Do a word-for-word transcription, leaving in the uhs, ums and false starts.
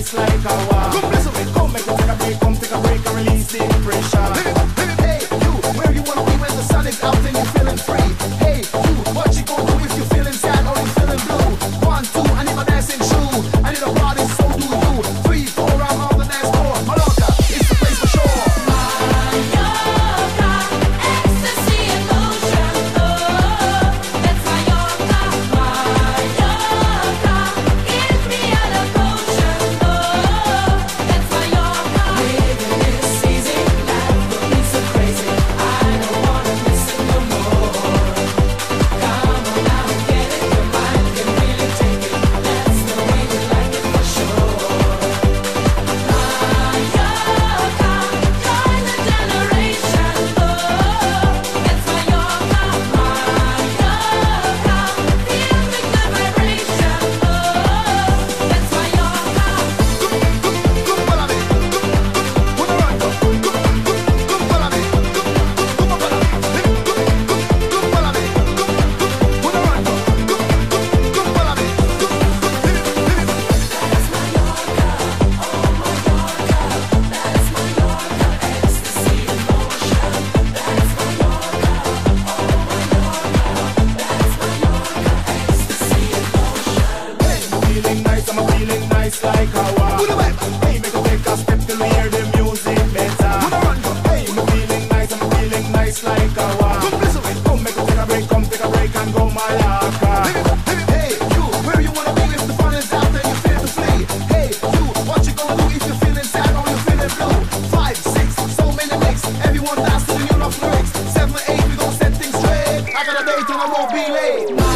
nice like a walk. Come, listen, come, make us take a break, come take a break and release the pressure. Hey, you, where you wanna be when the sun is out and you're feeling free? Hey, you, what you gonna do if you're feeling sad or you're feeling blue? One, two, I need my dancing shoe. I need a party, so do you. Three, four, I'm on the dance floor. Mallorca, it's the place for sure. Mallorca, ecstasy in motion. Oh, that's Mallorca. Mallorca, give me a locomotion. Oh, that's Mallorca. Living this easy life got me so crazy. I don't wanna miss it no more. Come on now and get it. Your mind can really take it. That's the way we like it for sure. Mallorca, join the generation. Oh, that's Mallorca. Mallorca, feel the good vibration. Oh, that's Mallorca. Feeling nice, I'm feeling nice like a walk. Hey, make us take a step till we hear the music better. Hey, I'm feeling nice, I'm feeling nice like a walk. Come, make us take a break, come take a break and go Mallorca. Hey, you, where you wanna be if the fun is out and you feel to flee? Hey, you, what you gonna do if you're feeling sad or you're feeling blue? Five, six, so many mix, everyone dance to the new rough lyrics. Seven, eight, we gon' set things straight. I got a date and I won't be late.